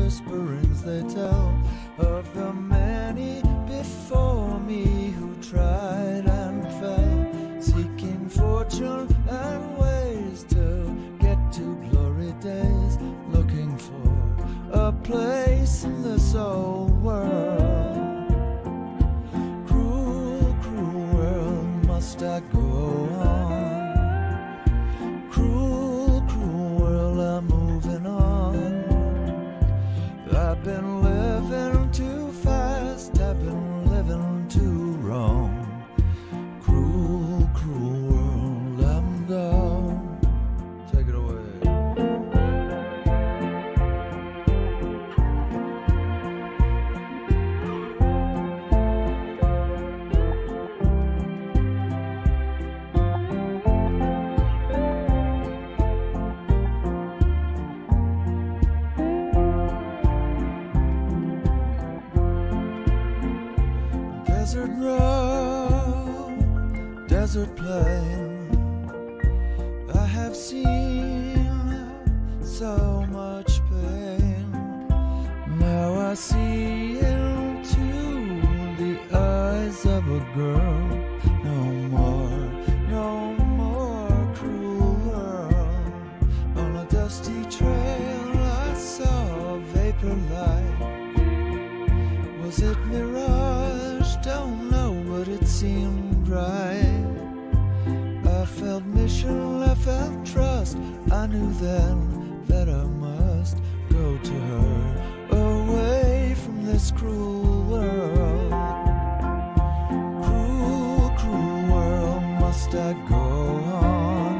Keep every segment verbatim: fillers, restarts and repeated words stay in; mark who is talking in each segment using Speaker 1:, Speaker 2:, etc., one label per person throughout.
Speaker 1: whisperings they tell of the many before me who tried and fell, seeking fortune and ways to get to glory days, looking for a place in this old world. Cruel, cruel world, must I go on? Cruel, cruel world, I'm moving on. I've been living too fast, I've been living too wrong. Cruel, cruel world, I'm gone. Take it away. Desert road, desert plain, I have seen so much pain. Now I see into the eyes of a girl. No more, no more cruel world. On a dusty trail I saw a vapor light. Was it mirage? Don't know, but it seemed right. I felt mission, I felt trust. I knew then that I must go to her, away from this cruel world. Cruel, cruel world, must I go on?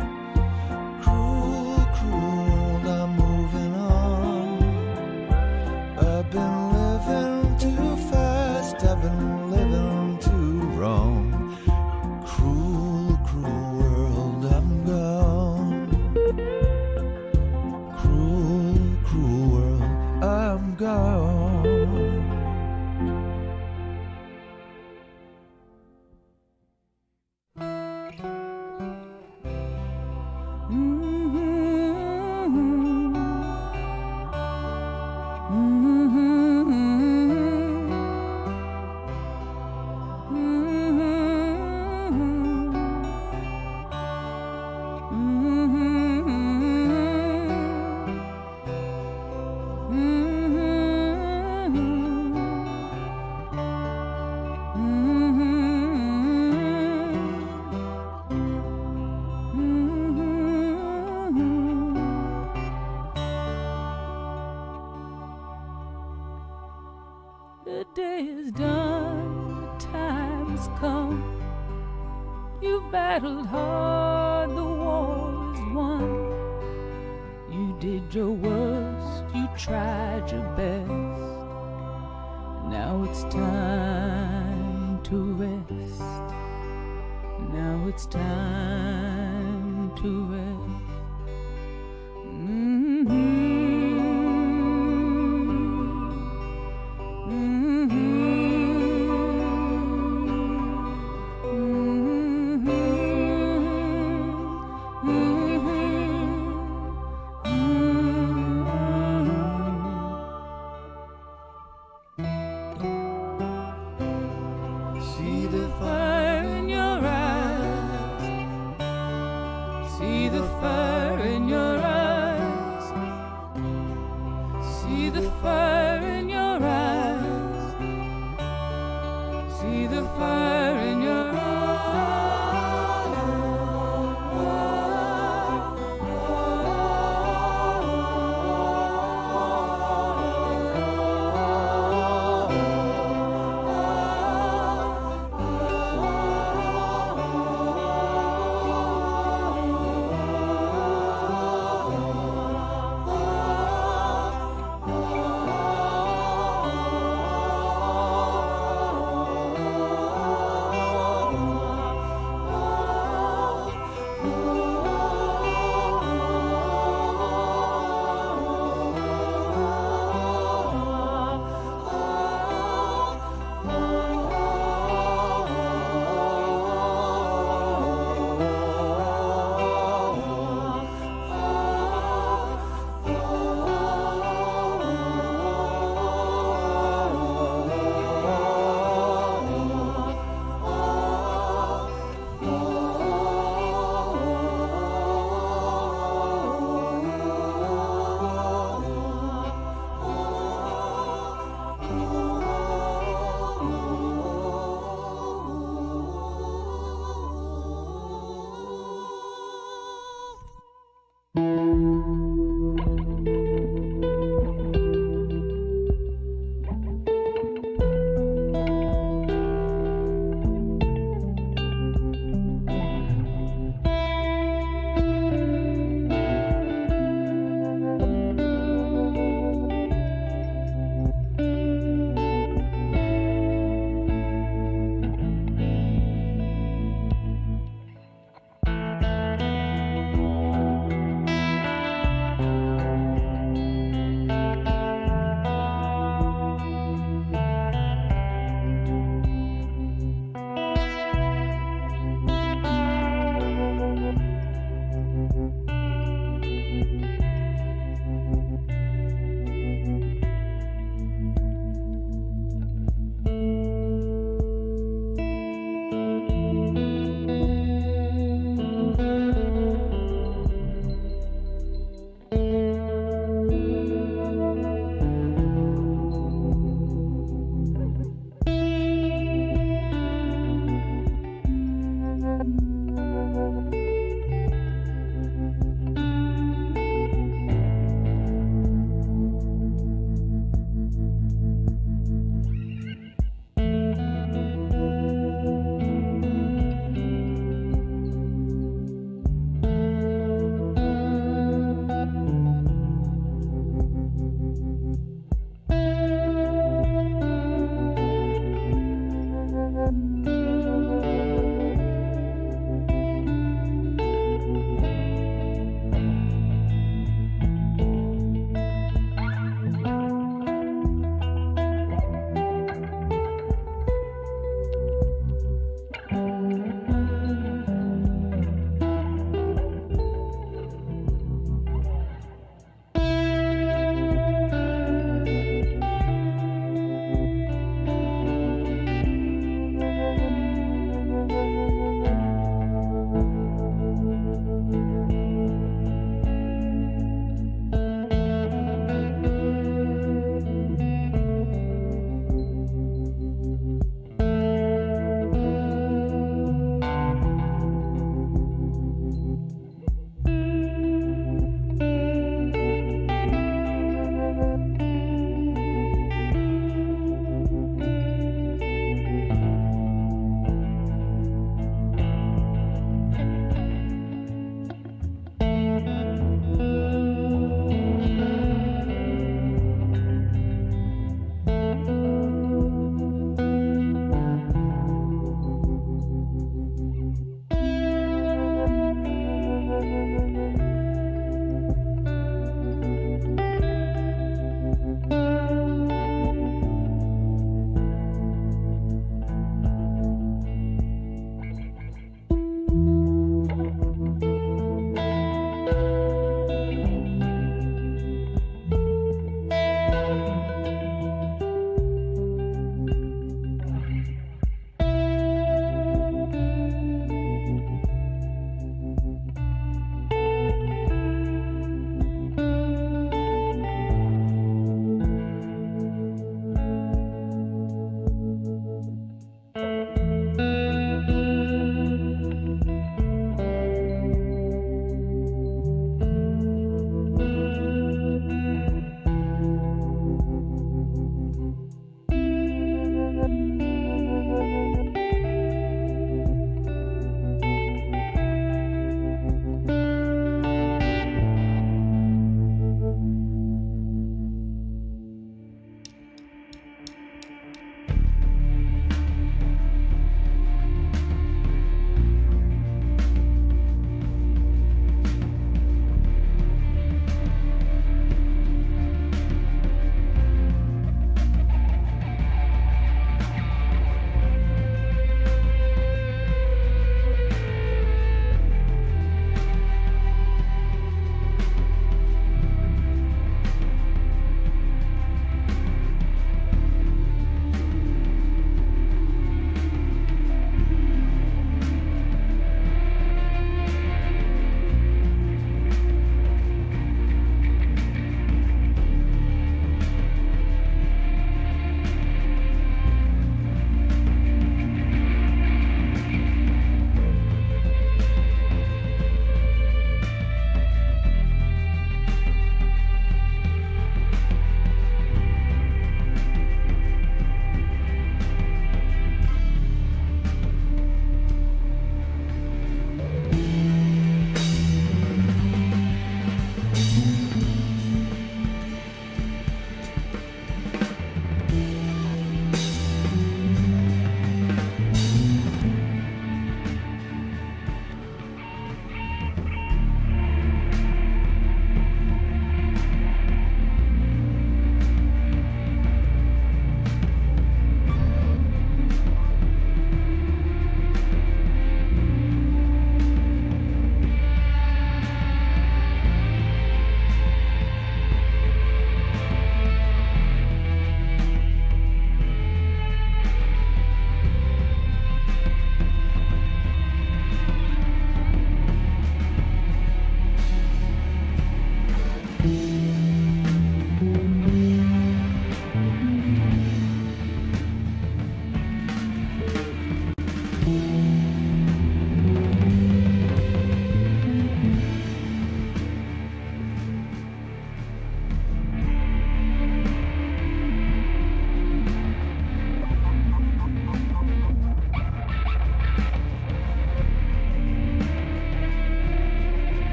Speaker 1: Cruel, cruel world, I'm moving on. I've been living too fast, I've been living too wrong. Cruel, cruel world, I'm gone. Cruel, cruel world, I'm gone.
Speaker 2: The day is done, the time has come. You battled hard, the war is won. You did your worst, you tried your best. Now it's time to rest. Now it's time to rest. Mm-hmm. See the fire in your eyes. See the fire in your eyes. See the fire in your eyes. See the fire in your eyes.